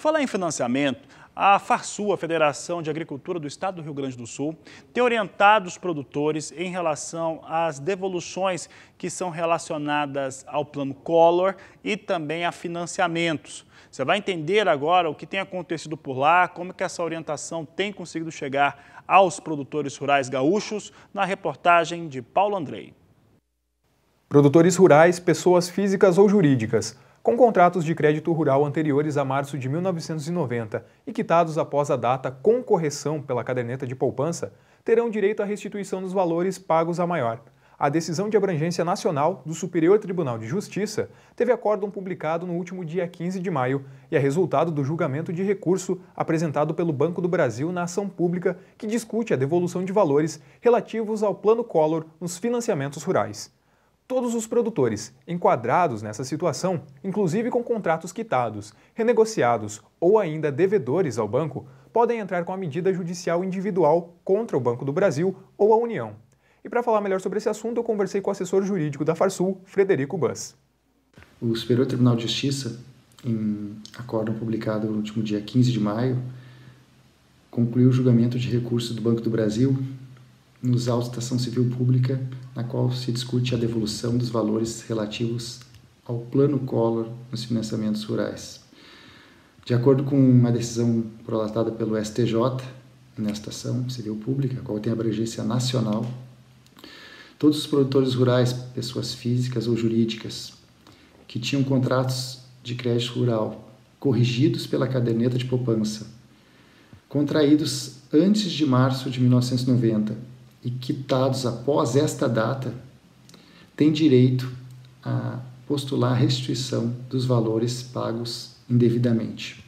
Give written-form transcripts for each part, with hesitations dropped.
Por falar em financiamento, a Farsul, a Federação de Agricultura do Estado do Rio Grande do Sul, tem orientado os produtores em relação às devoluções que são relacionadas ao Plano Collor e também a financiamentos. Você vai entender agora o que tem acontecido por lá, como que essa orientação tem conseguido chegar aos produtores rurais gaúchos, na reportagem de Paulo Andrei. Produtores rurais, pessoas físicas ou jurídicas, com contratos de crédito rural anteriores a março de 1990 e quitados após a data com correção pela caderneta de poupança, terão direito à restituição dos valores pagos a maior. A decisão de abrangência nacional do Superior Tribunal de Justiça teve acórdão publicado no último dia 15 de maio e é resultado do julgamento de recurso apresentado pelo Banco do Brasil na ação pública que discute a devolução de valores relativos ao Plano Collor nos financiamentos rurais. Todos os produtores enquadrados nessa situação, inclusive com contratos quitados, renegociados ou ainda devedores ao banco, podem entrar com a medida judicial individual contra o Banco do Brasil ou a União. E para falar melhor sobre esse assunto, eu conversei com o assessor jurídico da Farsul, Frederico Bus. O Superior Tribunal de Justiça, em acórdão publicado no último dia 15 de maio, concluiu o julgamento de recurso do Banco do Brasil nos autos da ação civil pública, na qual se discute a devolução dos valores relativos ao Plano Collor nos financiamentos rurais. De acordo com uma decisão prolatada pelo STJ, nesta ação civil pública, a qual tem abrangência nacional, todos os produtores rurais, pessoas físicas ou jurídicas, que tinham contratos de crédito rural corrigidos pela caderneta de poupança, contraídos antes de março de 1990 e quitados após esta data, têm direito a postular a restituição dos valores pagos indevidamente.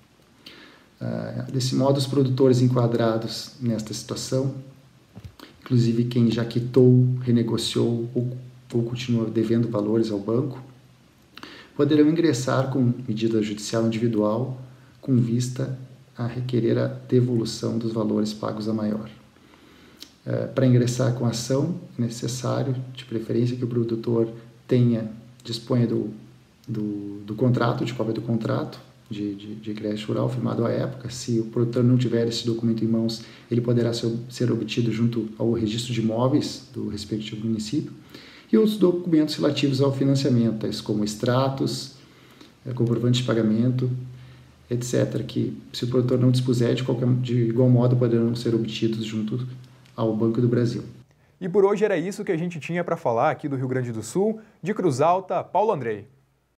Desse modo, os produtores enquadrados nesta situação, inclusive quem já quitou, renegociou ou continua devendo valores ao banco, poderão ingressar com medida judicial individual com vista a requerer a devolução dos valores pagos a maior. Para ingressar com a ação, é necessário, de preferência, que o produtor disponha do contrato, de cópia do contrato de crédito rural firmado à época. Se o produtor não tiver esse documento em mãos, ele poderá ser obtido junto ao registro de imóveis do respectivo município, e outros documentos relativos ao financiamento, tais como extratos, comprovante de pagamento, etc., que, se o produtor não dispuser, de igual modo poderão ser obtidos junto ao Banco do Brasil. E por hoje era isso que a gente tinha para falar aqui do Rio Grande do Sul. De Cruz Alta, Paulo Andrei.